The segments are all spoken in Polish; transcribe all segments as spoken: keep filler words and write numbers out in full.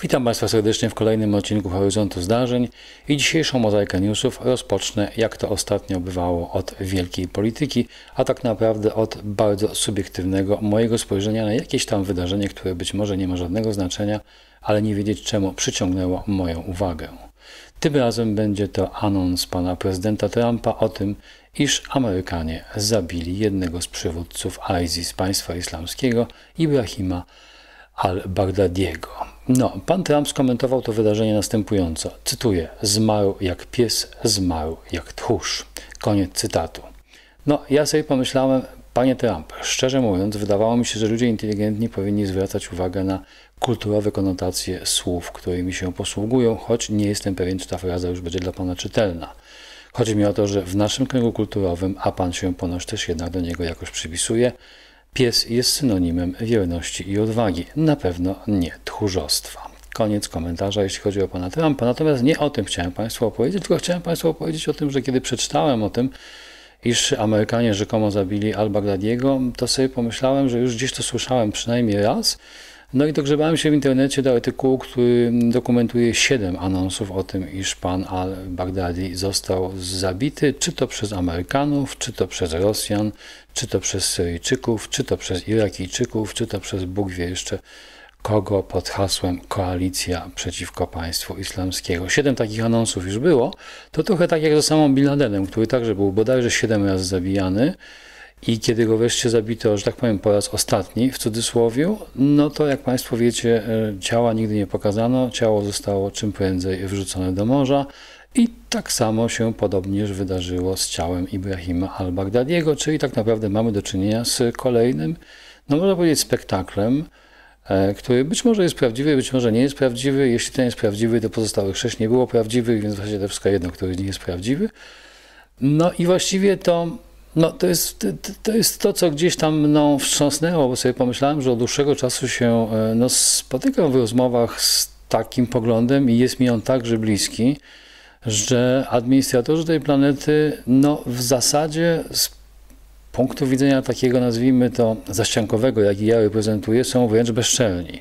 Witam Państwa serdecznie w kolejnym odcinku Horyzontu Zdarzeń i dzisiejszą mozaikę newsów rozpocznę, jak to ostatnio bywało, od wielkiej polityki, a tak naprawdę od bardzo subiektywnego mojego spojrzenia na jakieś tam wydarzenie, które być może nie ma żadnego znaczenia, ale nie wiedzieć czemu przyciągnęło moją uwagę. Tym razem będzie to anons pana prezydenta Trumpa o tym, iż Amerykanie zabili jednego z przywódców ISIS, Państwa Islamskiego, Ibrahima al-Baghdadiego. No, pan Trump skomentował to wydarzenie następująco. Cytuję: zmarł jak pies, zmarł jak tchórz. Koniec cytatu. No, ja sobie pomyślałem, panie Trump, szczerze mówiąc, wydawało mi się, że ludzie inteligentni powinni zwracać uwagę na kulturowe konotacje słów, którymi się posługują, choć nie jestem pewien, czy ta fraza już będzie dla pana czytelna. Chodzi mi o to, że w naszym kręgu kulturowym, a pan się ponoć też jednak do niego jakoś przypisuje, pies jest synonimem wierności i odwagi, na pewno nie tchórzostwa. Koniec komentarza, jeśli chodzi o pana Trumpa. Natomiast nie o tym chciałem państwu opowiedzieć, tylko chciałem państwu opowiedzieć o tym, że kiedy przeczytałem o tym, iż Amerykanie rzekomo zabili al-Baghdadiego, to sobie pomyślałem, że już gdzieś to słyszałem przynajmniej raz. No i dogrzebałem się w internecie do artykułu, który dokumentuje siedem anonsów o tym, iż pan al-Baghdadi został zabity, czy to przez Amerykanów, czy to przez Rosjan, czy to przez Syryjczyków, czy to przez Irakijczyków, czy to przez Bóg wie jeszcze kogo pod hasłem koalicja przeciwko państwu islamskiego. Siedem takich anonsów już było. To trochę tak jak z samą Bin Ladenem, który także był bodajże siedem razy zabijany. I kiedy go wreszcie zabito, że tak powiem, po raz ostatni, w cudzysłowie, no to jak państwo wiecie, ciała nigdy nie pokazano, ciało zostało czym prędzej wrzucone do morza i tak samo się podobnież wydarzyło z ciałem Ibrahima al-Baghdadiego, czyli tak naprawdę mamy do czynienia z kolejnym, no można powiedzieć, spektaklem, który być może jest prawdziwy, być może nie jest prawdziwy. Jeśli ten jest prawdziwy, to pozostałych sześć nie było prawdziwych, więc właściwie to wszystko jedno, który z nich jest prawdziwy. No i właściwie to No, to jest, to jest to, co gdzieś tam mną wstrząsnęło, bo sobie pomyślałem, że od dłuższego czasu się no, spotykam w rozmowach z takim poglądem i jest mi on także bliski, że administratorzy tej planety no, w zasadzie z punktu widzenia takiego, nazwijmy to, zaściankowego, jaki ja reprezentuję, są wręcz bezczelni.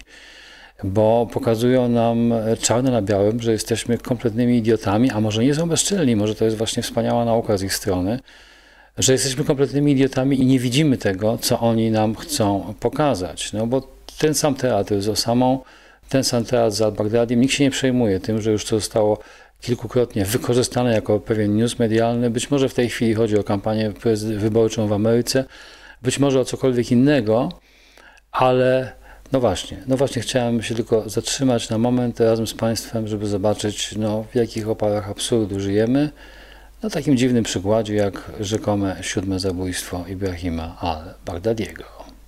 Bo pokazują nam czarno na białym, że jesteśmy kompletnymi idiotami, a może nie są bezczelni, może to jest właśnie wspaniała nauka z ich strony, że jesteśmy kompletnymi idiotami i nie widzimy tego, co oni nam chcą pokazać. No bo ten sam teatr z Osamą, ten sam teatr z al-Baghdadiem, nikt się nie przejmuje tym, że już to zostało kilkukrotnie wykorzystane jako pewien news medialny. Być może w tej chwili chodzi o kampanię wyborczą w Ameryce, być może o cokolwiek innego, ale no właśnie, no właśnie chciałem się tylko zatrzymać na moment razem z państwem, żeby zobaczyć, no, w jakich oparach absurdu żyjemy. Na takim dziwnym przykładzie jak rzekome siódme zabójstwo Ibrahima al-Baghdadiego.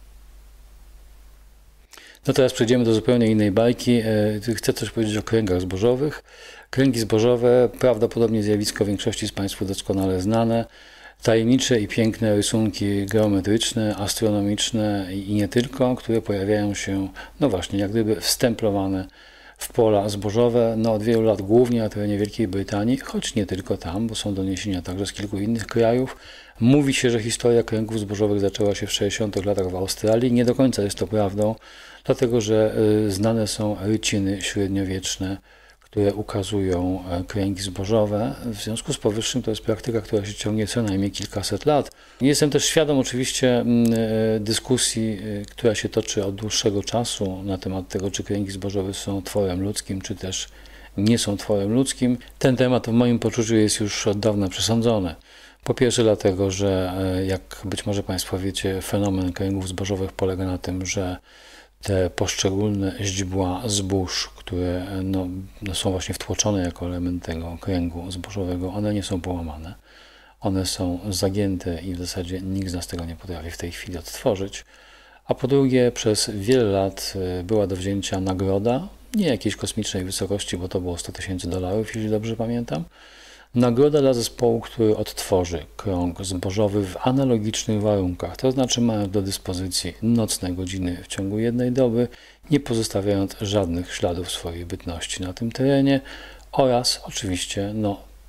No teraz przejdziemy do zupełnie innej bajki. Chcę coś powiedzieć o kręgach zbożowych. Kręgi zbożowe, prawdopodobnie zjawisko większości z państwu doskonale znane. Tajemnicze i piękne rysunki geometryczne, astronomiczne i nie tylko, które pojawiają się, no właśnie, jak gdyby wstemplowane w pola zbożowe, no od wielu lat głównie na terenie Wielkiej Brytanii, choć nie tylko tam, bo są doniesienia także z kilku innych krajów. Mówi się, że historia kręgów zbożowych zaczęła się w sześćdziesiątych latach w Australii. Nie do końca jest to prawdą, dlatego że y, znane są ryciny średniowieczne, które ukazują kręgi zbożowe. W związku z powyższym to jest praktyka, która się ciągnie co najmniej kilkaset lat. Jestem też świadom oczywiście dyskusji, która się toczy od dłuższego czasu na temat tego, czy kręgi zbożowe są tworem ludzkim, czy też nie są tworem ludzkim. Ten temat w moim poczuciu jest już od dawna przesądzony. Po pierwsze dlatego, że jak być może państwo wiecie, fenomen kręgów zbożowych polega na tym, że te poszczególne źdźbła zbóż, które no, no są właśnie wtłoczone jako element tego kręgu zbożowego, one nie są połamane. One są zagięte i w zasadzie nikt z nas tego nie potrafi w tej chwili odtworzyć. A po drugie, przez wiele lat była do wzięcia nagroda, nie jakiejś kosmicznej wysokości, bo to było sto tysięcy dolarów, jeśli dobrze pamiętam. Nagroda dla zespołu, który odtworzy krąg zbożowy w analogicznych warunkach, to znaczy mając do dyspozycji nocne godziny w ciągu jednej doby, nie pozostawiając żadnych śladów swojej bytności na tym terenie oraz oczywiście no,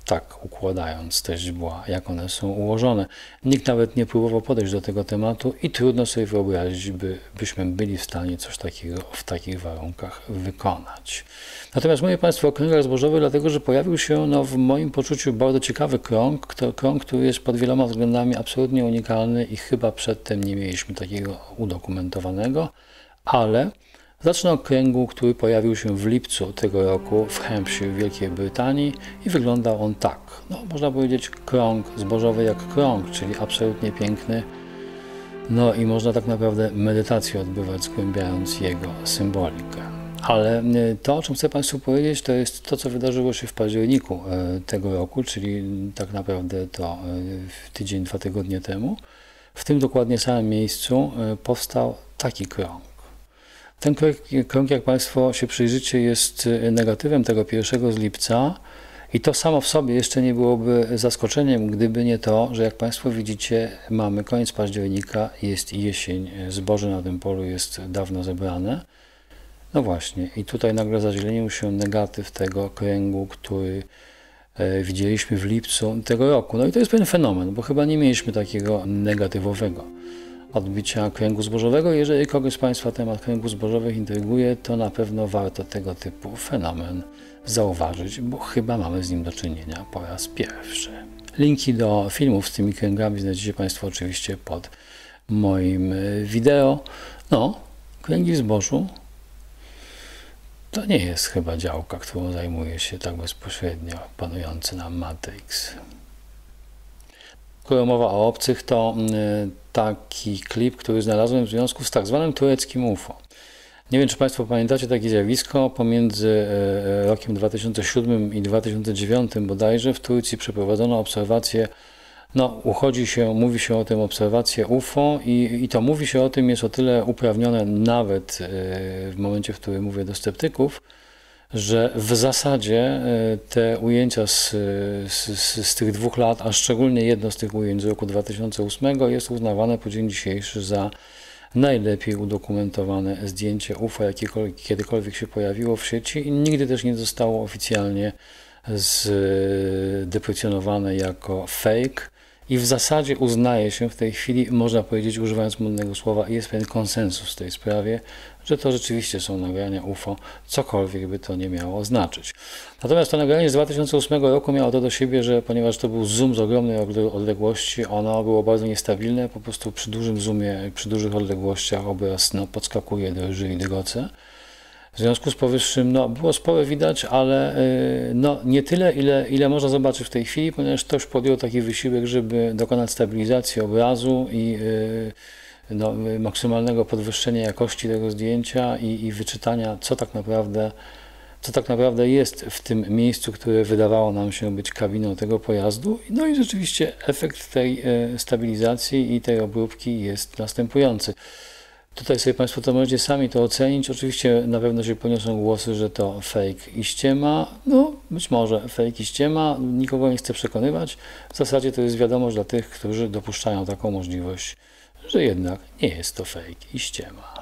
tak układając te źdźbła, jak one są ułożone. Nikt nawet nie próbował podejść do tego tematu i trudno sobie wyobrazić, by, byśmy byli w stanie coś takiego w takich warunkach wykonać. Natomiast mówię Państwu o kręgach zbożowych, dlatego że pojawił się no, w moim poczuciu bardzo ciekawy krąg, kto, krąg, który jest pod wieloma względami absolutnie unikalny i chyba przedtem nie mieliśmy takiego udokumentowanego, ale zacznę od kręgu, który pojawił się w lipcu tego roku w Hampshire w Wielkiej Brytanii i wyglądał on tak. No, można powiedzieć krąg zbożowy jak krąg, czyli absolutnie piękny. No i można tak naprawdę medytację odbywać, zgłębiając jego symbolikę. Ale to, o czym chcę Państwu powiedzieć, to jest to, co wydarzyło się w październiku tego roku, czyli tak naprawdę to tydzień, dwa tygodnie temu. W tym dokładnie samym miejscu powstał taki krąg. Ten krąg, jak Państwo się przyjrzycie, jest negatywem tego pierwszego z lipca i to samo w sobie jeszcze nie byłoby zaskoczeniem, gdyby nie to, że jak Państwo widzicie, mamy koniec października, jest jesień, zboże na tym polu jest dawno zebrane. No właśnie, i tutaj nagle zazielenił się negatyw tego kręgu, który widzieliśmy w lipcu tego roku. No i to jest pewien fenomen, bo chyba nie mieliśmy takiego negatywowego odbicia kręgu zbożowego. Jeżeli kogoś z Państwa temat kręgów zbożowych intryguje, to na pewno warto tego typu fenomen zauważyć, bo chyba mamy z nim do czynienia po raz pierwszy. Linki do filmów z tymi kręgami znajdziecie Państwo oczywiście pod moim wideo. No, kręgi w zbożu to nie jest chyba działka, którą zajmuje się tak bezpośrednio panujący nam Matrix. Skoro mowa o obcych, to taki klip, który znalazłem w związku z tak zwanym tureckim U F O. Nie wiem, czy Państwo pamiętacie takie zjawisko. Pomiędzy rokiem dwa tysiące siódmym i dwa tysiące dziewiątym bodajże w Turcji przeprowadzono obserwację, no uchodzi się, mówi się o tym obserwację U F O i, i to mówi się o tym jest o tyle uprawnione nawet w momencie, w którym mówię do sceptyków, że w zasadzie te ujęcia z, z, z tych dwóch lat, a szczególnie jedno z tych ujęć z roku dwa tysiące ósmego jest uznawane po dzień dzisiejszy za najlepiej udokumentowane zdjęcie U F O, jakie kiedykolwiek się pojawiło w sieci i nigdy też nie zostało oficjalnie zdeprecjonowane jako fake i w zasadzie uznaje się w tej chwili, można powiedzieć używając modnego słowa, jest pewien konsensus w tej sprawie, że to rzeczywiście są nagrania U F O, cokolwiek by to nie miało znaczyć. Natomiast to nagranie z dwa tysiące ósmego roku miało to do siebie, że ponieważ to był zoom z ogromnej odległości, ono było bardzo niestabilne, po prostu przy dużym zoomie, przy dużych odległościach obraz no, podskakuje, drży i dygoce. W związku z powyższym no, było sporo widać, ale no, nie tyle, ile, ile można zobaczyć w tej chwili, ponieważ ktoś podjął taki wysiłek, żeby dokonać stabilizacji obrazu i no, maksymalnego podwyższenia jakości tego zdjęcia i, i wyczytania, co tak naprawdę, co tak naprawdę jest w tym miejscu, które wydawało nam się być kabiną tego pojazdu. No i rzeczywiście efekt tej stabilizacji i tej obróbki jest następujący. Tutaj sobie Państwo to możecie sami to ocenić. Oczywiście na pewno się poniosą głosy, że to fake i ściema. No być może fake i ściema. Nikogo nie chcę przekonywać. W zasadzie to jest wiadomość dla tych, którzy dopuszczają taką możliwość, że jednak nie jest to fake i ściema.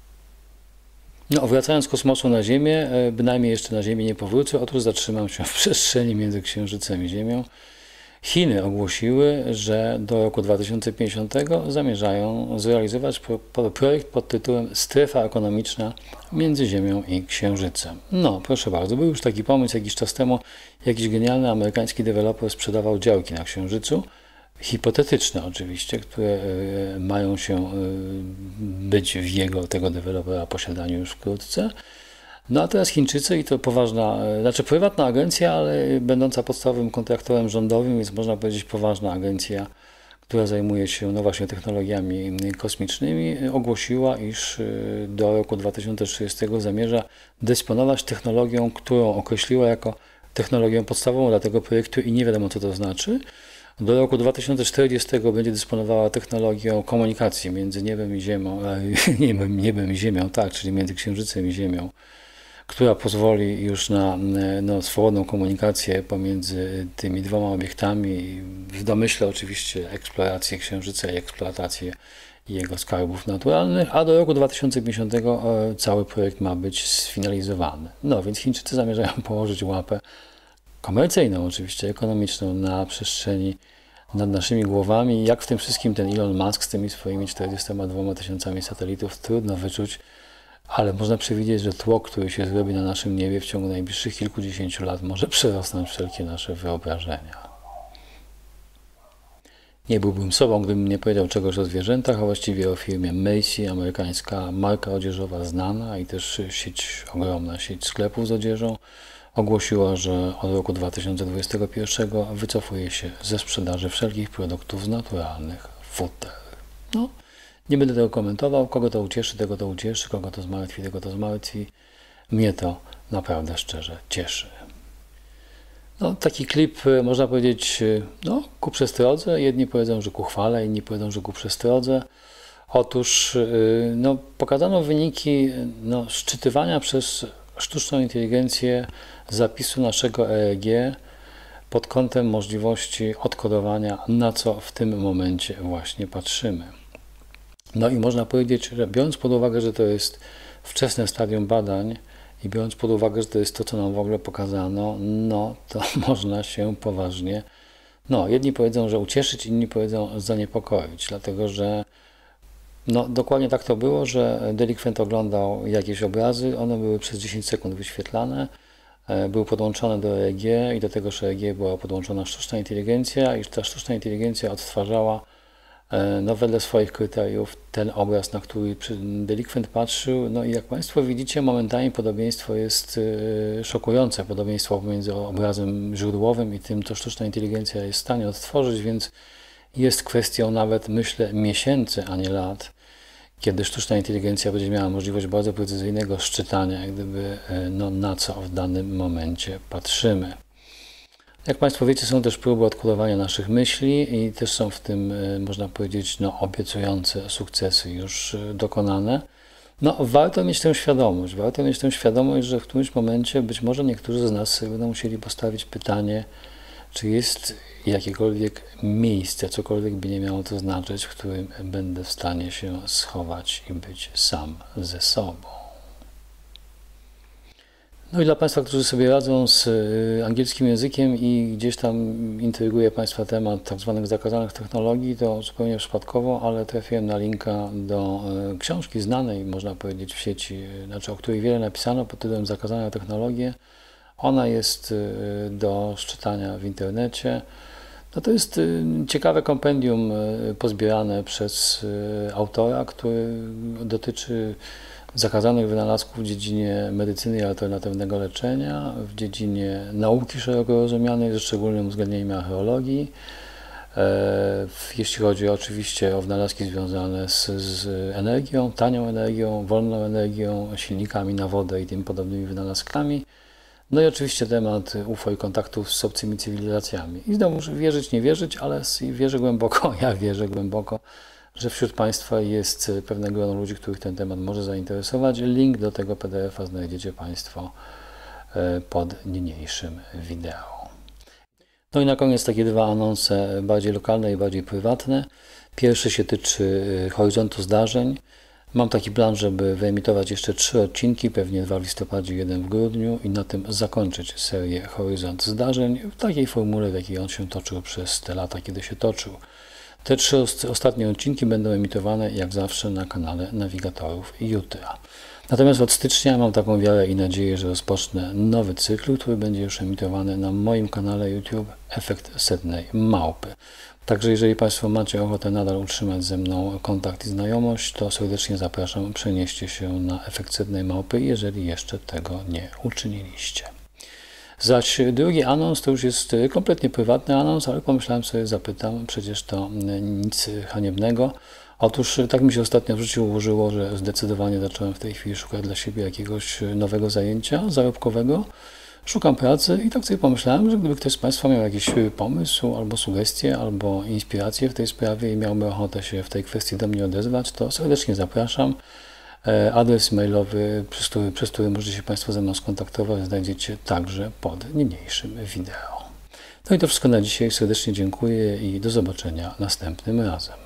No wracając z kosmosu na Ziemię, bynajmniej jeszcze na Ziemię nie powrócę. Otóż zatrzymam się w przestrzeni między Księżycem i Ziemią. Chiny ogłosiły, że do roku dwa tysiące pięćdziesiątego zamierzają zrealizować pro, pro, projekt pod tytułem Strefa ekonomiczna między Ziemią i Księżycem. No, proszę bardzo, był już taki pomysł jakiś czas temu. Jakiś genialny amerykański deweloper sprzedawał działki na Księżycu, hipotetyczne oczywiście, które y, mają się y, być w jego, tego dewelopera posiadaniu już wkrótce. No a teraz Chińczycy i to poważna, znaczy prywatna agencja, ale będąca podstawowym kontraktorem rządowym, więc można powiedzieć poważna agencja, która zajmuje się no właśnie technologiami kosmicznymi, ogłosiła, iż do roku dwa tysiące trzydziestego zamierza dysponować technologią, którą określiła jako technologię podstawową dla tego projektu i nie wiadomo co to znaczy. Do roku dwa tysiące czterdziestego będzie dysponowała technologią komunikacji między niebem i ziemią, niebem, niebem i ziemią, tak, czyli między Księżycem i Ziemią, która pozwoli już na no, swobodną komunikację pomiędzy tymi dwoma obiektami, w domyśle oczywiście eksplorację Księżyca i eksploatację jego skarbów naturalnych, a do roku dwa tysiące pięćdziesiątego cały projekt ma być sfinalizowany. No więc Chińczycy zamierzają położyć łapę komercyjną, oczywiście ekonomiczną na przestrzeni nad naszymi głowami. Jak w tym wszystkim ten Elon Musk z tymi swoimi czterdziestoma dwoma tysiącami satelitów, trudno wyczuć, ale można przewidzieć, że tło, które się zrobi na naszym niebie w ciągu najbliższych kilkudziesięciu lat, może przerosnąć wszelkie nasze wyobrażenia. Nie byłbym sobą, gdybym nie powiedział czegoś o zwierzętach, a właściwie o firmie Macy, amerykańska marka odzieżowa znana i też sieć, ogromna sieć sklepów z odzieżą, ogłosiła, że od roku dwa tysiące dwudziestego pierwszego wycofuje się ze sprzedaży wszelkich produktów z naturalnych futer. No, nie będę tego komentował. Kogo to ucieszy, tego to ucieszy. Kogo to zmartwi, tego to zmartwi. Mnie to naprawdę szczerze cieszy. No, taki klip, można powiedzieć, no, ku przestrodze. Jedni powiedzą, że ku chwale, inni powiedzą, że ku przestrodze. Otóż no, pokazano wyniki no, szczytywania przez sztuczną inteligencję zapisu naszego E E G pod kątem możliwości odkodowania, na co w tym momencie właśnie patrzymy. No i można powiedzieć, że biorąc pod uwagę, że to jest wczesne stadium badań i biorąc pod uwagę, że to jest to, co nam w ogóle pokazano, no to można się poważnie, no jedni powiedzą, że ucieszyć, inni powiedzą zaniepokoić, dlatego że no dokładnie tak to było, że delikwent oglądał jakieś obrazy, one były przez dziesięć sekund wyświetlane, były podłączone do E E G i do tego E E G była podłączona sztuczna inteligencja i ta sztuczna inteligencja odtwarzała no, wedle swoich kryteriów ten obraz, na który delikwent patrzył. No i jak Państwo widzicie, momentami podobieństwo jest szokujące, podobieństwo pomiędzy obrazem źródłowym i tym, co sztuczna inteligencja jest w stanie odtworzyć, więc jest kwestią nawet, myślę, miesięcy, a nie lat, kiedy sztuczna inteligencja będzie miała możliwość bardzo precyzyjnego szczytania, jak gdyby, no, na co w danym momencie patrzymy. Jak Państwo wiecie, są też próby odkodowania naszych myśli i też są w tym, można powiedzieć, no, obiecujące sukcesy już dokonane. No, warto mieć tę świadomość, warto mieć tę świadomość, że w którymś momencie być może niektórzy z nas będą musieli postawić pytanie, czy jest jakiekolwiek miejsce, cokolwiek by nie miało to znaczyć, w którym będę w stanie się schować i być sam ze sobą. No i dla Państwa, którzy sobie radzą z angielskim językiem i gdzieś tam intryguje Państwa temat tak zwanych zakazanych technologii, to zupełnie przypadkowo, ale trafiłem na linka do książki znanej, można powiedzieć, w sieci, znaczy o której wiele napisano pod tytułem Zakazane technologie. Ona jest do szczytania w internecie. No to jest ciekawe kompendium pozbierane przez autora, który dotyczy zakazanych wynalazków w dziedzinie medycyny i alternatywnego leczenia, w dziedzinie nauki szeroko rozumianej, ze szczególnym uwzględnieniem archeologii. Jeśli chodzi oczywiście o wynalazki związane z, z energią, tanią energią, wolną energią, silnikami na wodę i tym podobnymi wynalazkami. No i oczywiście temat U F O i kontaktów z obcymi cywilizacjami. I znowu wierzyć, nie wierzyć, ale wierzę głęboko, ja wierzę głęboko, że wśród Państwa jest pewne grono ludzi, których ten temat może zainteresować. Link do tego P D F-a znajdziecie Państwo pod niniejszym wideo. No i na koniec takie dwa anonse bardziej lokalne i bardziej prywatne. Pierwszy się tyczy horyzontu zdarzeń. Mam taki plan, żeby wyemitować jeszcze trzy odcinki, pewnie dwa w listopadzie, jeden w grudniu i na tym zakończyć serię Horyzont Zdarzeń w takiej formule, w jakiej on się toczył przez te lata, kiedy się toczył. Te trzy ostatnie odcinki będą emitowane jak zawsze na kanale Nawigatorów jutra. Natomiast od stycznia mam taką wiarę i nadzieję, że rozpocznę nowy cykl, który będzie już emitowany na moim kanale YouTube Efekt Setnej Małpy. Także jeżeli Państwo macie ochotę nadal utrzymać ze mną kontakt i znajomość, to serdecznie zapraszam, przenieście się na Efekt Setnej Małpy, jeżeli jeszcze tego nie uczyniliście. Zaś drugi anons to już jest kompletnie prywatny anons, ale pomyślałem sobie, zapytam, przecież to nic haniebnego. Otóż tak mi się ostatnio w życiu ułożyło, że zdecydowanie zacząłem w tej chwili szukać dla siebie jakiegoś nowego zajęcia zarobkowego. Szukam pracy i tak sobie pomyślałem, że gdyby ktoś z Państwa miał jakiś pomysł, albo sugestie, albo inspirację w tej sprawie i miałby ochotę się w tej kwestii do mnie odezwać, to serdecznie zapraszam. Adres mailowy, przez który, przez który możecie się Państwo ze mną skontaktować, znajdziecie także pod niniejszym wideo. No i to wszystko na dzisiaj. Serdecznie dziękuję i do zobaczenia następnym razem.